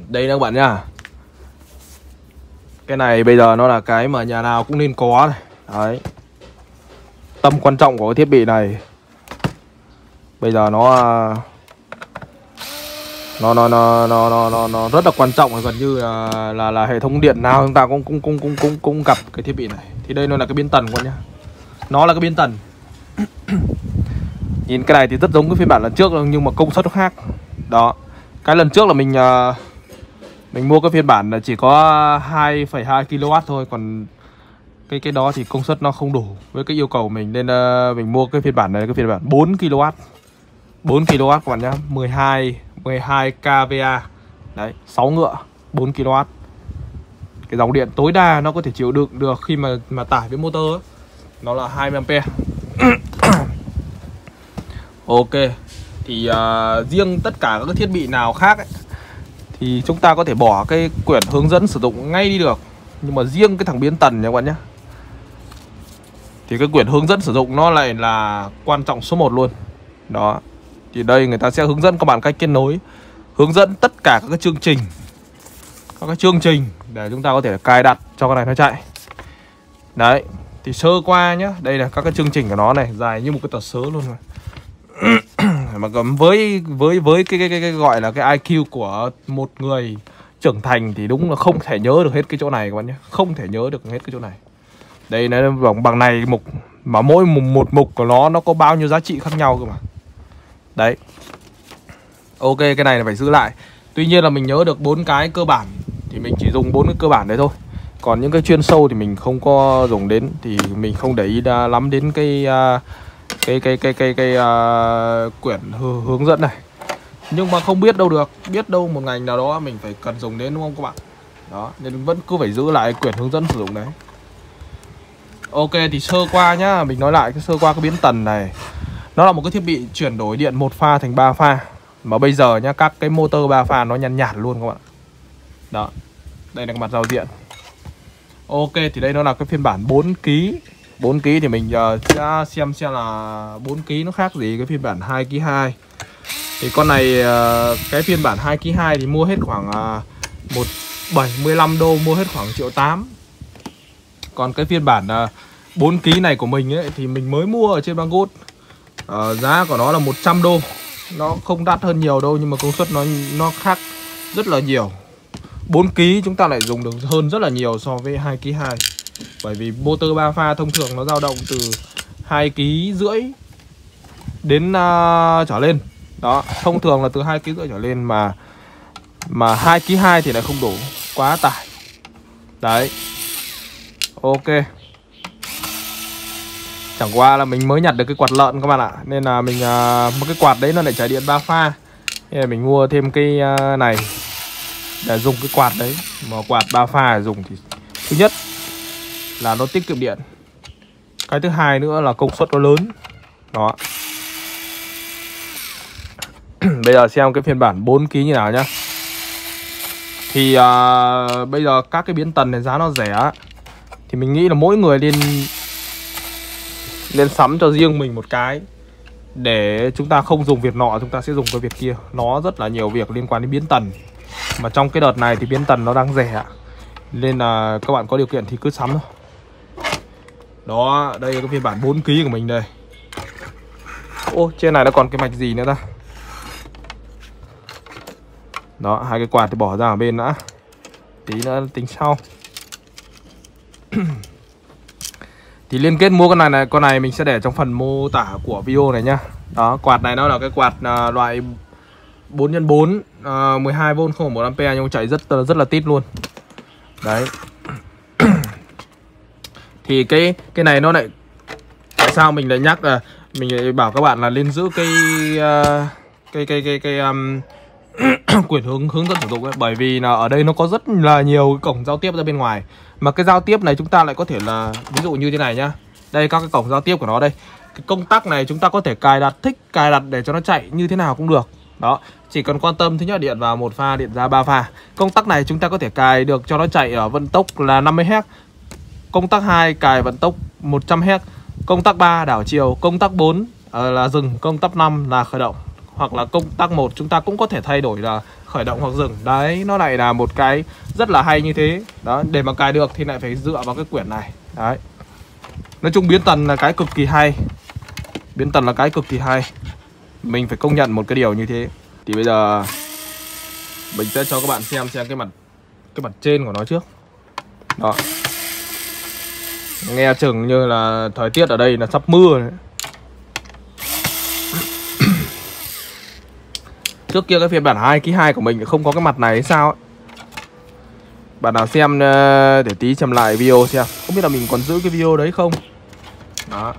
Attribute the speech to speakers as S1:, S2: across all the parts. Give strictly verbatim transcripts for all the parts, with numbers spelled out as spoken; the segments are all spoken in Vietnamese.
S1: Đây các bạn nhá. Cái này bây giờ nó là cái mà nhà nào cũng nên có này. Đấy. Tầm quan trọng của cái thiết bị này bây giờ nó nó nó nó nó nó nó, nó rất là quan trọng, gần như là, là là hệ thống điện nào chúng ta cũng cũng cũng cũng cũng cũng gặp cái thiết bị này. Thì đây nó là cái biến tần con nhá. Nó là cái biến tần. Nhìn cái này thì rất giống cái phiên bản lần trước nhưng mà công suất nó khác. Đó. Cái lần trước là mình mình mua cái phiên bản là chỉ có hai phẩy hai ki lô oát thôi, còn cái cái đó thì công suất nó không đủ với cái yêu cầu mình, nên uh, mình mua cái phiên bản này, cái phiên bản bốn ki lô oát. bốn ki lô oát các bạn nhá, mười hai ca vê a. Đấy, sáu ngựa, bốn ki lô oát. Cái dòng điện tối đa nó có thể chịu đựng được khi mà mà tải với motor ấy, nó là hai mươi am-pe. Ok. Thì uh, riêng tất cả các thiết bị nào khác ấy, thì chúng ta có thể bỏ cái quyển hướng dẫn sử dụng ngay đi được. Nhưng mà riêng cái thằng biến tần nha các bạn nhé, thì cái quyển hướng dẫn sử dụng nó lại là quan trọng số một luôn. Đó. Thì đây người ta sẽ hướng dẫn các bạn cách kết nối, hướng dẫn tất cả các cái chương trình, các cái chương trình để chúng ta có thể cài đặt cho cái này nó chạy. Đấy. Thì sơ qua nhá, đây là các cái chương trình của nó này, dài như một cái tờ sớ luôn mà. Mà với với với cái, cái, cái, cái gọi là cái i kiu của một người trưởng thành thì đúng là không thể nhớ được hết cái chỗ này các bạn nhé, không thể nhớ được hết cái chỗ này. Đây nó bằng bằng này mục, mà mỗi một, một mục của nó nó có bao nhiêu giá trị khác nhau cơ mà. Đấy. Ok, cái này là phải giữ lại. Tuy nhiên là mình nhớ được bốn cái cơ bản thì mình chỉ dùng bốn cái cơ bản đấy thôi. Còn những cái chuyên sâu thì mình không có dùng đến, thì mình không để ý lắm đến cái uh, cái cái cái cái cái uh, quyển hướng dẫn này. Nhưng mà không biết đâu được, biết đâu một ngành nào đó mình phải cần dùng đến, đúng không các bạn? Đó, nên vẫn cứ phải giữ lại quyển hướng dẫn sử dụng đấy. Ok, thì sơ qua nhá, mình nói lại cái sơ qua cái biến tần này. Nó là một cái thiết bị chuyển đổi điện một pha thành ba pha. Mà bây giờ nhá, các cái motor ba pha nó nhăn nhạt luôn các bạn. Đó. Đây là cái mặt giao diện. Ok, thì đây nó là cái phiên bản bốn ký. bốn ký thì mình uh, sẽ xem xem là bốn ký nó khác gì cái phiên bản hai ký hai. Thì con này uh, cái phiên bản hai ký hai thì mua hết khoảng uh, một bảy mươi lăm đô, mua hết khoảng triệu tám. Còn cái phiên bản uh, bốn ký này của mình ấy thì mình mới mua ở trên Banggood. Uh, giá của nó là một trăm đô. Nó không đắt hơn nhiều đâu, nhưng mà công suất nó nó khác rất là nhiều. bốn ký chúng ta lại dùng được hơn rất là nhiều so với hai ký hai. Bởi vì motor ba pha thông thường nó dao động từ hai ký rưỡi đến uh, trở lên. Đó, thông thường là từ hai ký rưỡi trở lên, mà mà hai ký hai thì lại không đủ, quá tải. Đấy. Ok. Chẳng qua là mình mới nhặt được cái quạt lợn các bạn ạ, nên là mình uh, một cái quạt đấy nó lại chạy điện ba pha. Nên là mình mua thêm cái uh, này để dùng cái quạt đấy. Mà quạt ba pha để dùng thì thứ nhất là nó tiết kiệm điện, cái thứ hai nữa là công suất nó lớn. Đó. Bây giờ xem cái phiên bản bốn ký như nào nhá. Thì uh, bây giờ các cái biến tần này giá nó rẻ, thì mình nghĩ là mỗi người nên nên sắm cho riêng mình một cái, để chúng ta không dùng việc nọ chúng ta sẽ dùng cái việc kia. Nó rất là nhiều việc liên quan đến biến tần, mà trong cái đợt này thì biến tần nó đang rẻ, nên là các bạn có điều kiện thì cứ sắm thôi. Đó, đây là cái phiên bản bốn ký của mình đây. Ô, trên này nó còn cái mạch gì nữa ta? Đó, hai cái quạt thì bỏ ra ở bên đã, tí nữa tính sau. Thì liên kết mua con này này, con này mình sẽ để trong phần mô tả của video này nhá. Đó, quạt này nó là cái quạt uh, loại bốn nhân bốn, uh, mười hai vôn không phẩy một am-pe, nhưng chạy rất rất là tít luôn. Đấy. Thì cái cái này nó lại, tại sao mình lại nhắc là mình lại bảo các bạn là nên giữ cái uh, cái cái cái cái um, quyển hướng hướng dẫn sử dụng ấy, bởi vì là ở đây nó có rất là nhiều cổng giao tiếp ra bên ngoài, mà cái giao tiếp này chúng ta lại có thể là ví dụ như thế này nhá. Đây các cái cổng giao tiếp của nó đây. Cái công tắc này chúng ta có thể cài đặt, thích cài đặt để cho nó chạy như thế nào cũng được. Đó, chỉ cần quan tâm thứ nhất điện vào một pha, điện ra ba pha. Công tắc này chúng ta có thể cài được cho nó chạy ở vận tốc là năm mươi héc. Công tắc hai cài vận tốc một trăm héc. Công tắc ba đảo chiều, công tắc bốn uh, là dừng, công tắc năm là khởi động. Hoặc là công tắc một chúng ta cũng có thể thay đổi là khởi động hoặc dừng. Đấy, nó lại là một cái rất là hay như thế. Đó, để mà cài được thì lại phải dựa vào cái quyển này. Đấy. Nói chung biến tần là cái cực kỳ hay. Biến tần là cái cực kỳ hay. Mình phải công nhận một cái điều như thế. Thì bây giờ mình sẽ cho các bạn xem xem cái mặt cái mặt trên của nó trước. Đó. Nghe chừng như là thời tiết ở đây là sắp mưa đấy. Trước kia cái phiên bản hai ký hai của mình không có cái mặt này hay sao ấy. Bạn nào xem để tí xem lại video xem. Không biết là mình còn giữ cái video đấy không. Đó.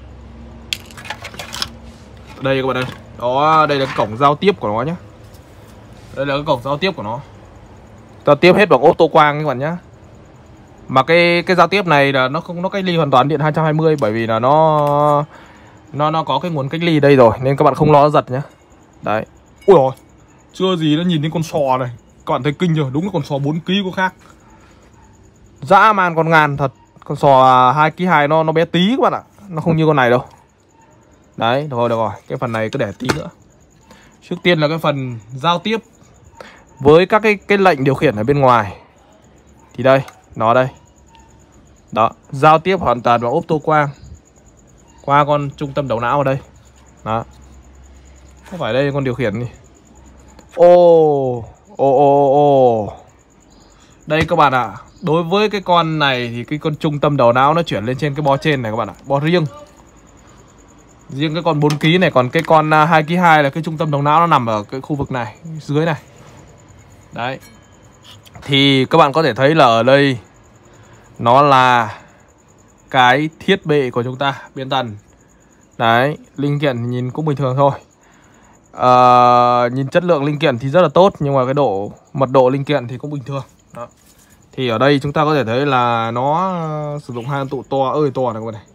S1: Đây các bạn ơi. Đó, đây là cái cổng giao tiếp của nó nhé. Đây là cái cổng giao tiếp của nó. Giao tiếp hết bằng ô tô quang các bạn nhé. Mà cái cái giao tiếp này là nó không nó cách ly hoàn toàn điện hai trăm hai mươi, bởi vì là nó nó nó có cái nguồn cách ly đây rồi nên các bạn không lo giật nhé. Đấy. Ui rồi, chưa gì nó nhìn thấy con sò này. Các bạn thấy kinh chưa? Đúng là con sò bốn ký có khác. Dã man con ngàn thật. Con sò hai ký hai nó nó bé tí các bạn ạ. Nó không như con này đâu. Đấy, được rồi, được rồi. Cái phần này cứ để tí nữa. Trước tiên là cái phần giao tiếp với các cái cái lệnh điều khiển ở bên ngoài. Thì đây, nó đây. Đó, giao tiếp hoàn toàn bằng ốp tô quang qua con trung tâm đầu não ở đây. Đó. Không phải đây con điều khiển đi. Ô, ô, ô, ô. Đây các bạn ạ. À, đối với cái con này thì cái con trung tâm đầu não nó chuyển lên trên cái bo trên này các bạn ạ. À, bo riêng. Riêng cái con bốn ký này, còn cái con hai ký hai là cái trung tâm đầu não nó nằm ở cái khu vực này, dưới này. Đấy. Thì các bạn có thể thấy là ở đây nó là cái thiết bị của chúng ta, biến tần. Đấy, linh kiện nhìn cũng bình thường thôi. à, Nhìn chất lượng linh kiện thì rất là tốt, nhưng mà cái độ mật độ linh kiện thì cũng bình thường. Đó. Thì ở đây chúng ta có thể thấy là nó sử dụng hai con tụ to ơi to này các bạn này.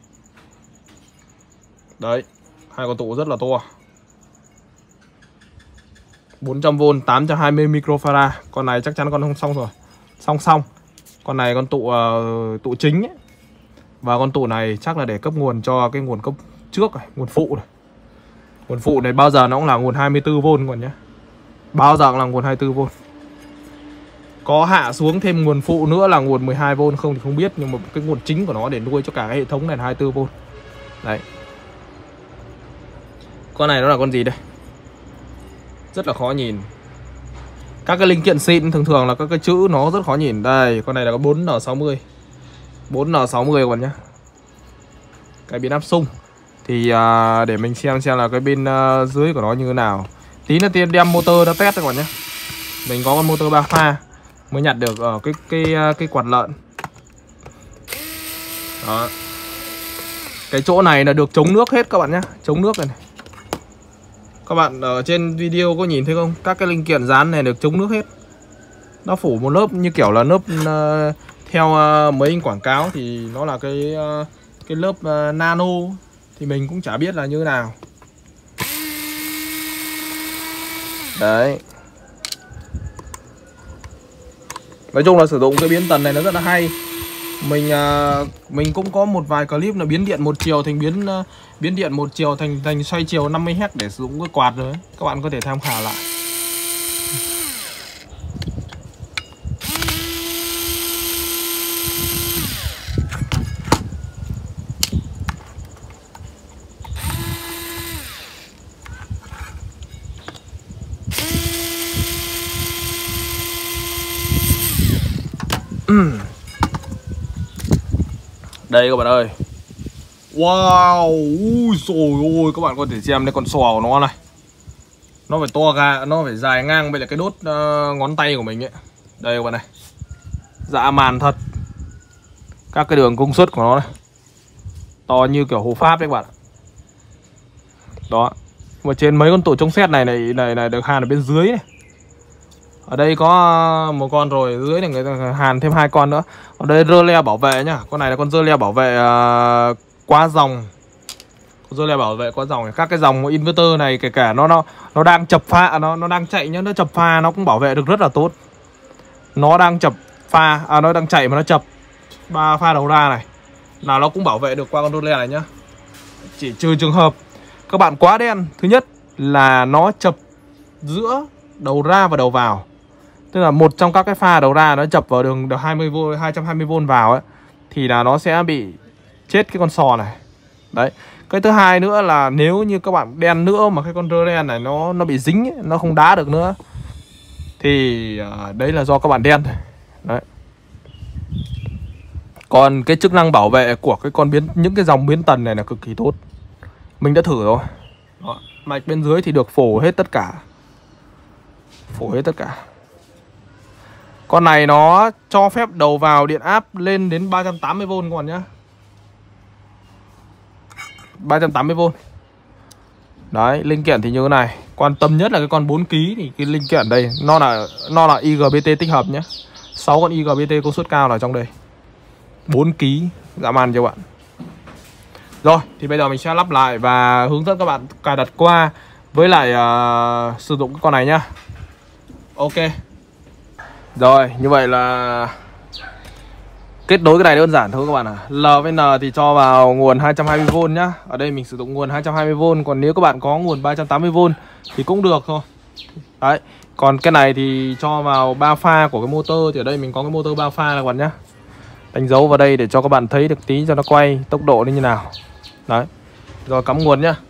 S1: Đấy, hai con tụ rất là to. bốn trăm vôn, tám trăm hai mươi microfarad. Con này chắc chắn con không xong rồi. Song song. Con này con tụ uh, tụ chính ấy. Và con tụ này chắc là để cấp nguồn cho cái nguồn cấp trước này, nguồn phụ này. Nguồn phụ này bao giờ nó cũng là nguồn hai mươi tư vôn còn nhé. Bao giờ cũng là nguồn hai mươi tư vôn. Có hạ xuống thêm nguồn phụ nữa là nguồn mười hai vôn không thì không biết, nhưng mà cái nguồn chính của nó để nuôi cho cả cái hệ thống này là hai mươi tư vôn. Đấy. Con này nó là con gì đây? Rất là khó nhìn. Các cái linh kiện xịn thường thường là các cái chữ nó rất khó nhìn. Đây, con này là có bốn N sáu mươi. bốn N sáu mươi các bạn nhé. Cái biến áp xung. Thì à, để mình xem xem là cái bên uh, dưới của nó như thế nào. Tí nữa tiên đem motor ra test các bạn nhé. Mình có con motor ba pha mới nhặt được ở cái cái cái quạt lợn. Đó. Cái chỗ này là được chống nước hết các bạn nhé. Chống nước này, này. Các bạn ở trên video có nhìn thấy không? Các cái linh kiện dán này được chống nước hết. Nó phủ một lớp như kiểu là lớp uh, theo uh, mấy anh quảng cáo thì nó là cái uh, cái lớp uh, nano. Thì mình cũng chả biết là như thế nào. Đấy. Nói chung là sử dụng cái biến tần này nó rất là hay. Mình uh, mình cũng có một vài clip là biến điện một chiều thành biến uh, biến điện một chiều thành thành xoay chiều năm mươi héc để sử dụng cái quạt rồi. Các bạn có thể tham khảo lại. Đây các bạn ơi. Wow, ui dồi ôi, các bạn có thể xem đây con sò của nó này. Nó phải to ga, nó phải dài ngang với lại cái đốt uh, ngón tay của mình ấy. Đây các bạn này. Dã man thật. Các cái đường công suất của nó này. To như kiểu hồ Pháp đấy các bạn. Đó. Mà trên mấy con tủ chống sét này này này này được hàn ở bên dưới này. Ở đây có một con rồi, dưới này người ta hàn thêm hai con nữa. Ở đây rơ le bảo vệ nhá. Con này là con rơ le bảo vệ uh, quá dòng. Con rơ le bảo vệ quá dòng. Các cái dòng inverter này kể cả nó nó nó đang chập pha, nó nó đang chạy nhá, nó chập pha nó cũng bảo vệ được rất là tốt. Nó đang chập pha, à nó đang chạy mà nó chập ba pha đầu ra này. Nào nó cũng bảo vệ được qua con rơ le này nhá. Chỉ trừ trường hợp các bạn quá đen. Thứ nhất là nó chập giữa đầu ra và đầu vào. Tức là một trong các cái pha đầu ra nó chập vào đường hai mươi vôn, hai trăm hai mươi vôn vào ấy, thì là nó sẽ bị chết cái con sò này. Đấy. Cái thứ hai nữa là nếu như các bạn đen nữa mà cái con rơ đen này nó nó bị dính ấy, nó không đá được nữa, thì uh, đấy là do các bạn đen. Đấy. Còn cái chức năng bảo vệ của cái con biến những cái dòng biến tần này là cực kỳ tốt. Mình đã thử rồi. Đó. Mạch bên dưới thì được phổ hết tất cả. Phổ hết tất cả. Con này nó cho phép đầu vào điện áp lên đến ba trăm tám mươi vôn các bạn nhé. ba trăm tám mươi vôn. Đấy, linh kiện thì như thế này. Quan tâm nhất là cái con bốn ký thì cái linh kiện đây nó là nó là i giê bê tê tích hợp nhé. sáu con i giê bê tê công suất cao là trong đây. bốn ký dã man cho bạn. Rồi, thì bây giờ mình sẽ lắp lại và hướng dẫn các bạn cài đặt qua với lại uh, sử dụng cái con này nhá. Ok. Rồi, như vậy là kết nối cái này đơn giản thôi các bạn ạ. À. L với N thì cho vào nguồn hai trăm hai mươi vôn nhá. Ở đây mình sử dụng nguồn hai trăm hai mươi vôn, còn nếu các bạn có nguồn ba trăm tám mươi vôn thì cũng được thôi. Đấy. Còn cái này thì cho vào ba pha của cái motor, thì ở đây mình có cái motor ba pha các bạn nhá. Đánh dấu vào đây để cho các bạn thấy được tí cho nó quay tốc độ như nào. Đấy. Rồi cắm nguồn nhá.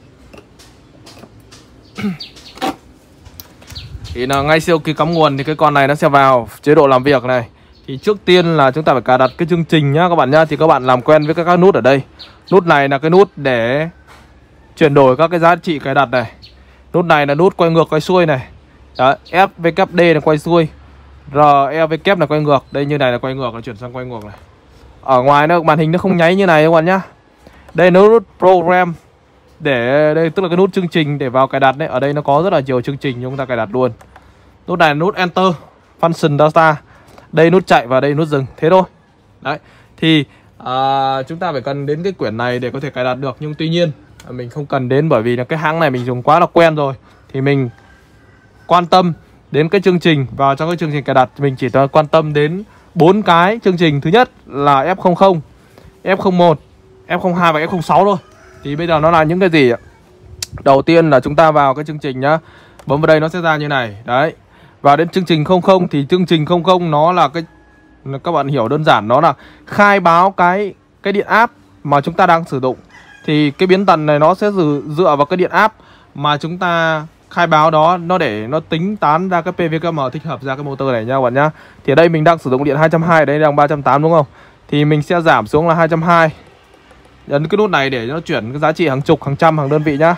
S1: Thì là ngay sau khi cắm nguồn thì cái con này nó sẽ vào chế độ làm việc này. Thì trước tiên là chúng ta phải cài đặt cái chương trình nhá các bạn nhá. Thì các bạn làm quen với các, các nút ở đây. Nút này là cái nút để chuyển đổi các cái giá trị cài đặt này. Nút này là nút quay ngược quay xuôi này. Đó, F V K D là quay xuôi, R E V K là quay ngược. Đây như này là quay ngược, là chuyển sang quay ngược này. Ở ngoài nó màn hình nó không nháy như này các bạn nhá. Đây là nút program để đây tức là cái nút chương trình để vào cài đặt đấy. Ở đây nó có rất là nhiều chương trình chúng ta cài đặt luôn. Nút này là nút enter function data. Đây nút chạy và đây nút dừng, thế thôi. Đấy. Thì à, chúng ta phải cần đến cái quyển này để có thể cài đặt được, nhưng tuy nhiên mình không cần đến bởi vì là cái hãng này mình dùng quá là quen rồi. Thì mình quan tâm đến cái chương trình, vào trong cái chương trình cài đặt mình chỉ quan tâm đến bốn cái chương trình. Thứ nhất là F không không, F không một, F không hai và F không sáu thôi. Thì bây giờ nó là những cái gì ạ? Đầu tiên là chúng ta vào cái chương trình nhá. Bấm vào đây nó sẽ ra như này. Đấy. Vào đến chương trình không không thì chương trình không không nó là cái, các bạn hiểu đơn giản, nó là khai báo cái cái điện áp mà chúng ta đang sử dụng. Thì cái biến tần này nó sẽ dựa vào cái điện áp mà chúng ta khai báo đó, nó để nó tính toán ra cái pê vê ca em thích hợp ra cái motor này nha các bạn nhá. Thì ở đây mình đang sử dụng điện hai trăm hai mươi, đây đang ba trăm tám mươi đúng không? Thì mình sẽ giảm xuống là hai trăm hai mươi. Nhấn cái nút này để nó chuyển cái giá trị hàng chục, hàng trăm, hàng đơn vị nhá.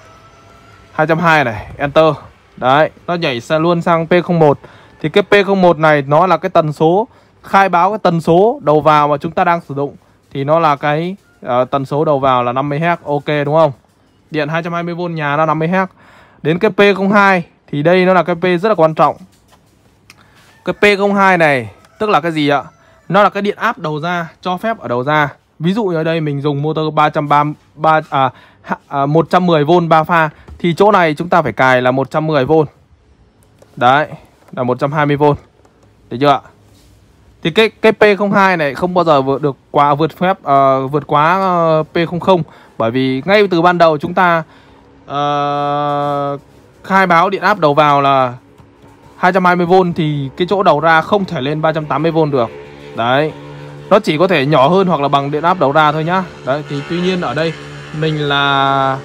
S1: hai trăm hai mươi này, enter. Đấy, nó nhảy sang luôn sang P không một. Thì cái P không một này nó là cái tần số, khai báo cái tần số đầu vào mà chúng ta đang sử dụng. Thì nó là cái uh, tần số đầu vào là năm mươi héc. Ok đúng không? Điện hai trăm hai mươi vôn nhà nó năm mươi héc. Đến cái P không hai thì đây nó là cái P rất là quan trọng. Cái P không hai này tức là cái gì ạ? Nó là cái điện áp đầu ra, cho phép ở đầu ra. Ví dụ ở đây mình dùng motor ba trăm ba mươi ba à, à một trăm mười vôn ba pha thì chỗ này chúng ta phải cài là một trăm mười vôn. Đấy, là một trăm hai mươi vôn. Được chưa ạ? Thì cái cái P không hai này không bao giờ vượt được quá vượt phép uh, vượt quá uh, P không không, bởi vì ngay từ ban đầu chúng ta uh, khai báo điện áp đầu vào là hai trăm hai mươi vôn thì cái chỗ đầu ra không thể lên ba trăm tám mươi vôn được. Đấy. Nó chỉ có thể nhỏ hơn hoặc là bằng điện áp đầu ra thôi nhá. Đấy, thì tuy nhiên ở đây mình là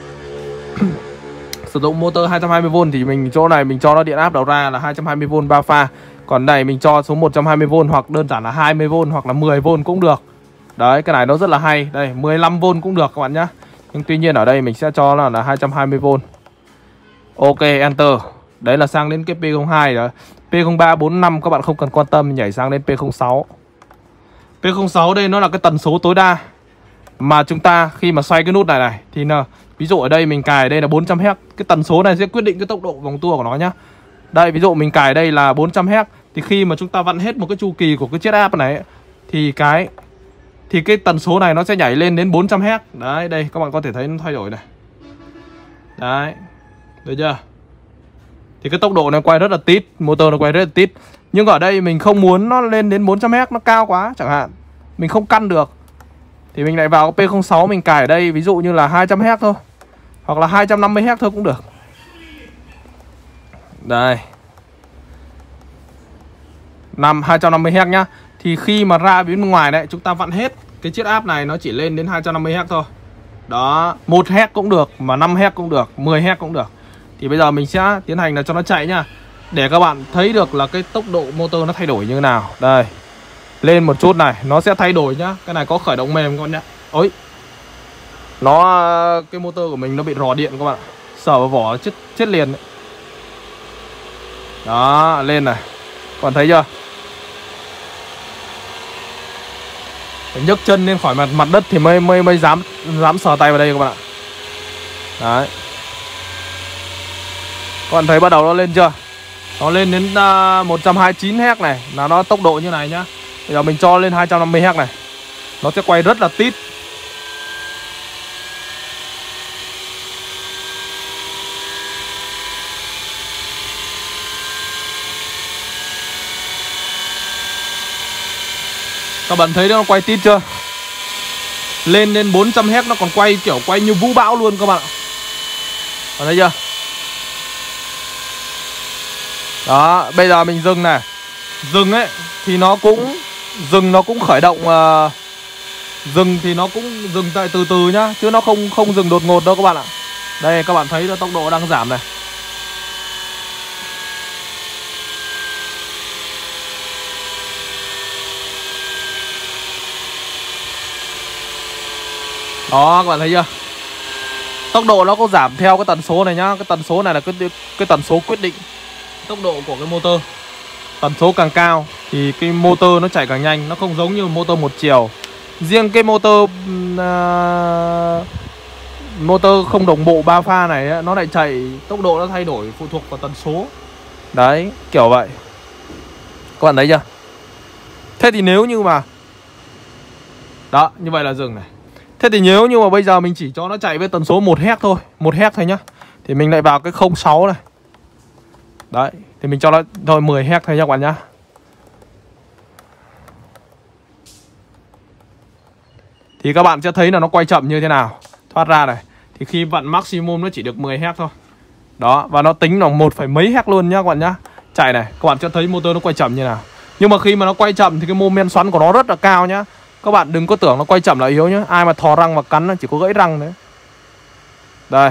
S1: sử dụng motor hai trăm hai mươi vôn thì mình chỗ này mình cho nó điện áp đầu ra là hai trăm hai mươi vôn ba pha. Còn này mình cho số một trăm hai mươi vôn hoặc đơn giản là hai mươi vôn hoặc là mười vôn cũng được. Đấy, cái này nó rất là hay. Đây, mười lăm vôn cũng được các bạn nhá. Nhưng tuy nhiên ở đây mình sẽ cho là, là hai trăm hai mươi vôn. Ok, enter. Đấy là sang đến cái P không hai rồi. P không ba, bốn, năm các bạn không cần quan tâm, nhảy sang đến P không sáu. P không sáu đây nó là cái tần số tối đa mà chúng ta khi mà xoay cái nút này này thì là, ví dụ ở đây mình cài đây là bốn trăm héc. Cái tần số này sẽ quyết định cái tốc độ vòng tua của nó nhá. Đây ví dụ mình cài đây là bốn trăm héc thì khi mà chúng ta vặn hết một cái chu kỳ của cái chiếc áp này thì cái thì cái tần số này nó sẽ nhảy lên đến bốn trăm héc. Đấy, đây các bạn có thể thấy nó thay đổi này. Đấy. Được chưa? Thì cái tốc độ này quay rất là tít, motor nó quay rất là tít. Nhưng ở đây mình không muốn nó lên đến bốn trăm héc, nó cao quá chẳng hạn, mình không căn được, thì mình lại vào P không sáu mình cài ở đây, ví dụ như là hai trăm héc thôi, hoặc là hai trăm năm mươi héc thôi cũng được. Đây, Nằm hai trăm năm mươi héc nhá. Thì khi mà ra bên ngoài đấy, chúng ta vặn hết cái chiết áp này nó chỉ lên đến hai trăm năm mươi héc thôi. Đó, một héc cũng được, mà năm héc cũng được, mười héc cũng được. Thì bây giờ mình sẽ tiến hành là cho nó chạy nhá, để các bạn thấy được là cái tốc độ motor nó thay đổi như thế nào. Đây, lên một chút này, nó sẽ thay đổi nhá. Cái này có khởi động mềm các bạn nhá. Ôi, nó, cái motor của mình nó bị rò điện các bạn. Sờ vào vỏ chết, chết liền đấy. Đó, lên này, các bạn thấy chưa? Phải nhấc chân lên khỏi mặt mặt đất thì mới mới mới dám dám sờ tay vào đây các bạn ạ. Đấy, các bạn thấy bắt đầu nó lên chưa? Nó lên đến uh, một trăm hai mươi chín héc này, là nó tốc độ như này nhá. Bây giờ mình cho lên hai trăm năm mươi héc này, nó sẽ quay rất là tít. Các bạn thấy nó quay tít chưa? Lên đến bốn trăm héc nó còn quay kiểu quay như vũ bão luôn các bạn ạ. Bạn thấy chưa? Đó, bây giờ mình dừng này. Dừng ấy thì nó cũng dừng nó cũng khởi động uh, dừng thì nó cũng dừng tại từ từ nhá, chứ nó không không dừng đột ngột đâu các bạn ạ. Đây các bạn thấy là tốc độ đang giảm này. Đó, các bạn thấy chưa? Tốc độ nó có giảm theo cái tần số này nhá. Cái tần số này là cái, cái tần số quyết định tốc độ của cái motor. Tần số càng cao thì cái motor nó chạy càng nhanh. Nó không giống như motor một chiều. Riêng cái motor uh, motor không đồng bộ ba pha này, nó lại chạy tốc độ nó thay đổi phụ thuộc vào tần số. Đấy, kiểu vậy. Các bạn thấy chưa? Thế thì nếu như mà đó, như vậy là dừng này. Thế thì nếu như mà bây giờ mình chỉ cho nó chạy với tần số một héc thôi, một héc thôi nhá, thì mình lại vào cái không sáu này. Đấy, thì mình cho nó thôi mười héc thôi nha các bạn nhá. Thì các bạn sẽ thấy là nó quay chậm như thế nào. Thoát ra này, thì khi vặn maximum nó chỉ được mười héc thôi. Đó, và nó tính là một phẩy mấy héc luôn nhá các bạn nhá. Chạy này, các bạn sẽ thấy motor nó quay chậm như nào. Nhưng mà khi mà nó quay chậm thì cái mô men xoắn của nó rất là cao nhá. Các bạn đừng có tưởng nó quay chậm là yếu nhá. Ai mà thò răng và cắn nó chỉ có gãy răng đấy. Đây.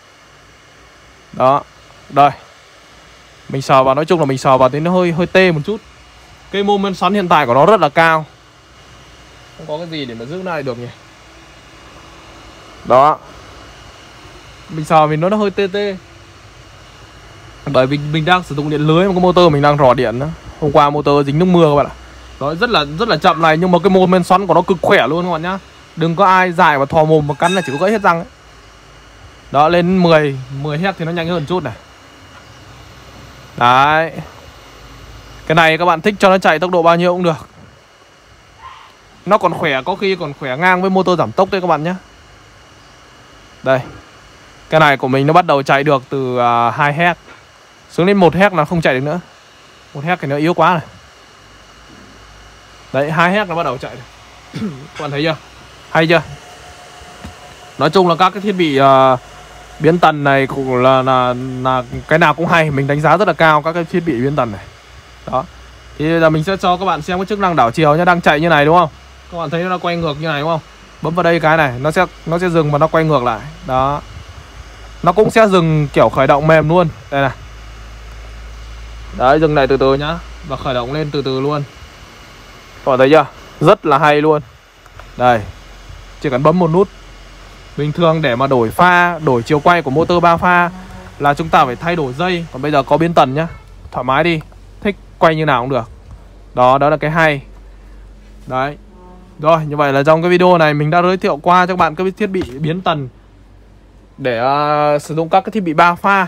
S1: Đó. Đây. Mình sờ vào, nói chung là mình sờ vào thì nó hơi hơi tê một chút. Cái mô men xoắn hiện tại của nó rất là cao. Không có cái gì để mà giữ lại được nhỉ. Đó. Mình sờ vì nó nó hơi tê tê. Bởi vì mình đang sử dụng điện lưới mà cái motor mình đang rò điện đó. Hôm qua motor dính nước mưa các bạn ạ. Đó, rất là rất là chậm này, nhưng mà cái mô men xoắn của nó cực khỏe luôn các bạn nhá. Đừng có ai dài và thò mồm mà cắn là chỉ có gãy hết răng ấy. Đó, lên mười mười héc thì nó nhanh hơn chút này. Đấy. Cái này các bạn thích cho nó chạy tốc độ bao nhiêu cũng được. Nó còn khỏe, có khi còn khỏe ngang với motor giảm tốc đấy các bạn nhé. Đây. Cái này của mình nó bắt đầu chạy được từ uh, hai héc xuống đến một héc là không chạy được nữa. Một héc thì nó yếu quá này. Đấy, hai héc nó bắt đầu chạy được. Các bạn thấy chưa? Hay chưa? Nói chung là các cái thiết bị uh, biến tần này cũng là, là là cái nào cũng hay, mình đánh giá rất là cao các cái thiết bị biến tần này. Đó. Thì là mình sẽ cho các bạn xem cái chức năng đảo chiều nhá, đang chạy như này đúng không? Các bạn thấy nó quay ngược như này đúng không? Bấm vào đây cái này, nó sẽ nó sẽ dừng và nó quay ngược lại. Đó. Nó cũng sẽ dừng kiểu khởi động mềm luôn. Đây này. Đấy, dừng này từ từ nhá, và khởi động lên từ từ luôn. Các bạn thấy chưa? Rất là hay luôn. Đây. Chỉ cần bấm một nút. Bình thường để mà đổi pha, đổi chiều quay của motor ba pha là chúng ta phải thay đổi dây. Còn bây giờ có biến tần nhá, thoải mái đi, thích quay như nào cũng được. Đó, đó là cái hay. Đấy. Rồi, như vậy là trong cái video này mình đã giới thiệu qua cho các bạn các thiết bị biến tần để uh, sử dụng các cái thiết bị ba pha.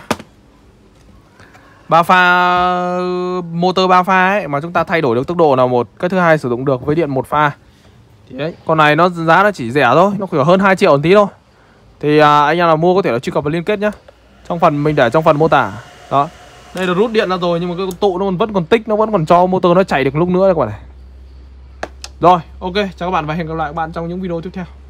S1: Ba pha, motor ba pha ấy, mà chúng ta thay đổi được tốc độ là một. Cái thứ hai sử dụng được với điện một pha. Thì đấy, con này nó giá nó chỉ rẻ thôi, nó khoảng hơn hai triệu một tí thôi. Thì à, anh em nào mua có thể là truy cập vào liên kết nhá. Trong phần mình để trong phần mô tả. Đó. Đây là rút điện ra rồi, nhưng mà cái con tụ nó vẫn còn tích, nó vẫn còn cho motor nó chạy được lúc nữa các bạn này. Rồi, ok, chào các bạn và hẹn gặp lại các bạn trong những video tiếp theo.